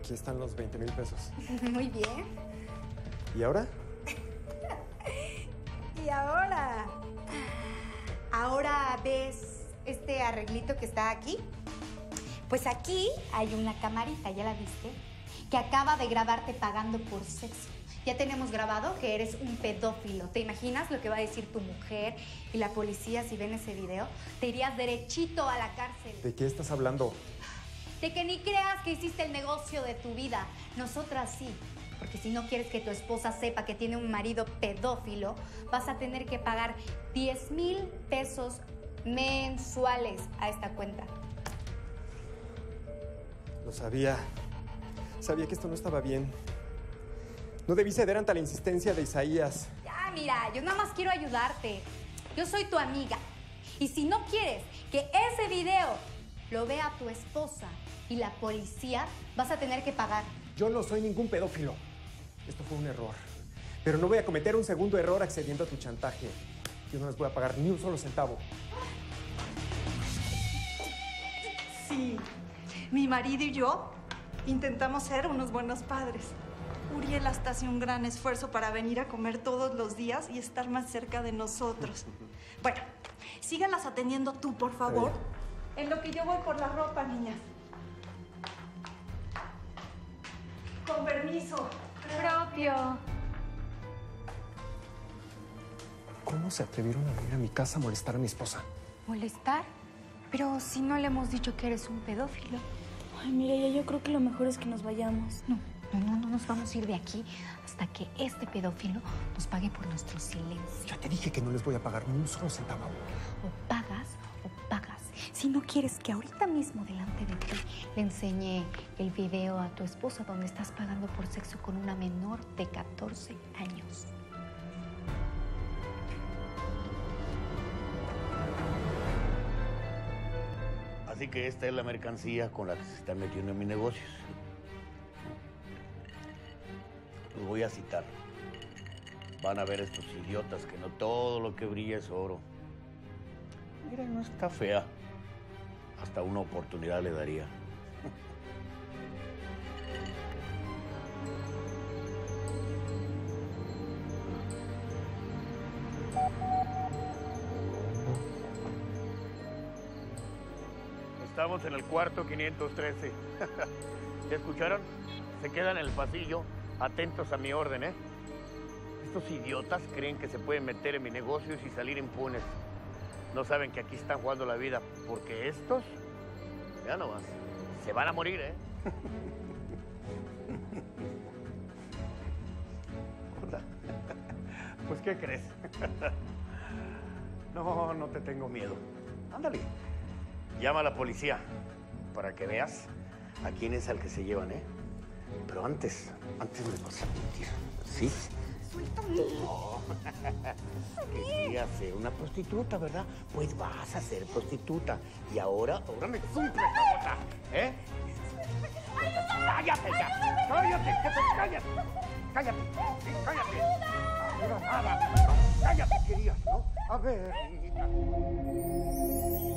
Aquí están los 20,000 pesos. Muy bien. ¿Y ahora? ¿Y ahora? ¿Ahora ves este arreglito que está aquí? Pues aquí hay una camarita, ¿ya la viste? Que acaba de grabarte pagando por sexo. Ya tenemos grabado que eres un pedófilo. ¿Te imaginas lo que va a decir tu mujer y la policía si ven ese video? Te irías derechito a la cárcel. ¿De qué estás hablando? De que ni creas que hiciste el negocio de tu vida. Nosotras sí. Porque si no quieres que tu esposa sepa que tiene un marido pedófilo, vas a tener que pagar 10,000 pesos mensuales a esta cuenta. Lo sabía. Sabía que esto no estaba bien. No debí ceder ante la insistencia de Isaías. Ya, mira, yo nada más quiero ayudarte. Yo soy tu amiga. Y si no quieres que ese video lo vea tu esposa y la policía, vas a tener que pagar. Yo no soy ningún pedófilo. Esto fue un error. Pero no voy a cometer un segundo error accediendo a tu chantaje. Yo no les voy a pagar ni un solo centavo. Sí, mi marido y yo intentamos ser unos buenos padres. Uriel hasta hace un gran esfuerzo para venir a comer todos los días y estar más cerca de nosotros. Bueno, síganlas atendiendo tú, por favor. En lo que yo voy por la ropa, niñas. Con permiso. Propio. ¿Cómo se atrevieron a venir a mi casa a molestar a mi esposa? ¿Molestar? Pero si no le hemos dicho que eres un pedófilo. Ay, Mireya, yo creo que lo mejor es que nos vayamos. No nos vamos a ir de aquí hasta que este pedófilo nos pague por nuestro silencio. Ya te dije que no les voy a pagar ni un solo centavo. O pagas o pagas. Si no quieres que ahorita mismo delante de ti le enseñe el video a tu esposa donde estás pagando por sexo con una menor de 14 años. Así que esta es la mercancía con la que se están metiendo en mis negocios. Los voy a citar. Van a ver estos idiotas que no todo lo que brilla es oro. Mira, no está fea. Hasta una oportunidad le daría. Estamos en el cuarto 513. ¿Ya escucharon? Se quedan en el pasillo, atentos a mi orden, ¿eh? Estos idiotas creen que se pueden meter en mis negocios y salir impunes. No saben que aquí están jugando la vida, porque estos, ya nomás, se van a morir, ¿eh? Pues, ¿qué crees? No te tengo miedo. Ándale. Llama a la policía para que veas a quién es al que se llevan, ¿eh? Pero antes me vas a mentir, ¿sí? Suéltame. No. Quería ser una prostituta, ¿verdad? Pues vas a ser prostituta. Y ahora me cumple esta bota, ¿eh? ¡Cállate ya! ¡Cállate! ¡Cállate! ¡Cállate! ¡Sí, cállate! Ahora nada. ¡Cállate, querías, ¿no? A ver, niñita.